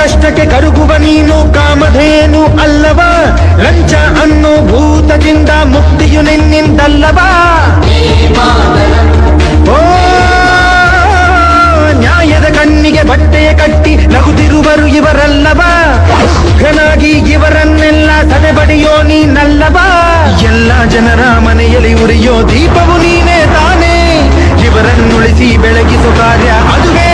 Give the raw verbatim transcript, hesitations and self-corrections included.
ಕಷ್ಟಕ್ಕೆ ಕರುಗುವ ನೀನು ಕಾಮಧೇನು ಅಲ್ಲವಾ ಲಂಚ ಅನ್ನೋ ಭೂತದಿಂದ ಮುಕ್ತಿಯು ನಿನ್ನಿಂದಲ್ಲವಾ ಓ ನ್ಯಾಯದ ಕಣ್ಣಿಗೆ ಬಟ್ಟೆಯ ಕಟ್ಟಿ ನಗುತ್ತಿರುವರು ಇವರಲ್ಲವಾ ಘನಾಗಿ ಇವರನ್ನೆಲ್ಲ ತಡೆಬಡಿಯೋ ನೀನಲ್ಲವಾ ಎಲ್ಲ ಜನರ ಮನೆಯಲ್ಲಿ ಉರಿಯೋ ದೀಪವು ನೀನೇ ತಾನೇ ಇವರನ್ನುಳಿಸಿ ಬೆಳಗಿಸೋ ಕಾರ್ಯ ಅದುವೇ